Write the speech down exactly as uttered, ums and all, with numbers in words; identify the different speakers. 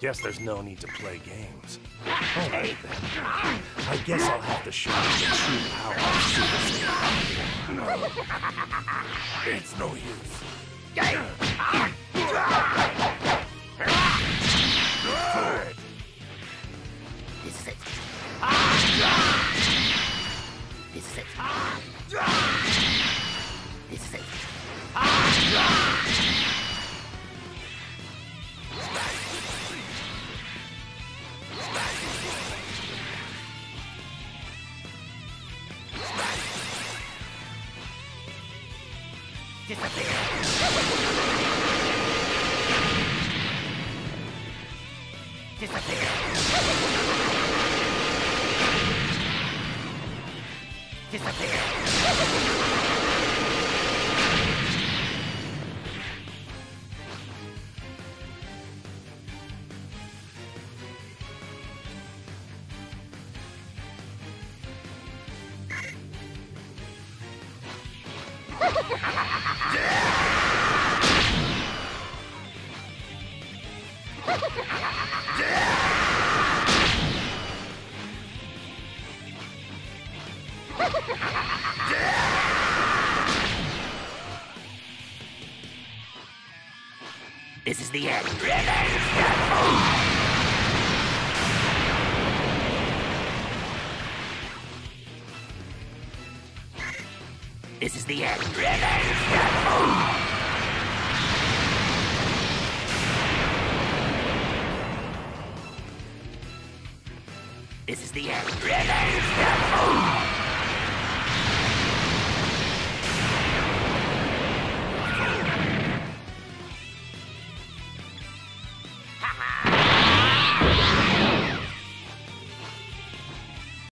Speaker 1: Guess there's no need to play games. All right, then. I guess I'll have to show you the true power of Super Saiyan. It's no use. Good.
Speaker 2: This is it. This is it. This is it. Disappear. Disappear. Disappear. This is the end. This is the end. This is the end. Ha ha!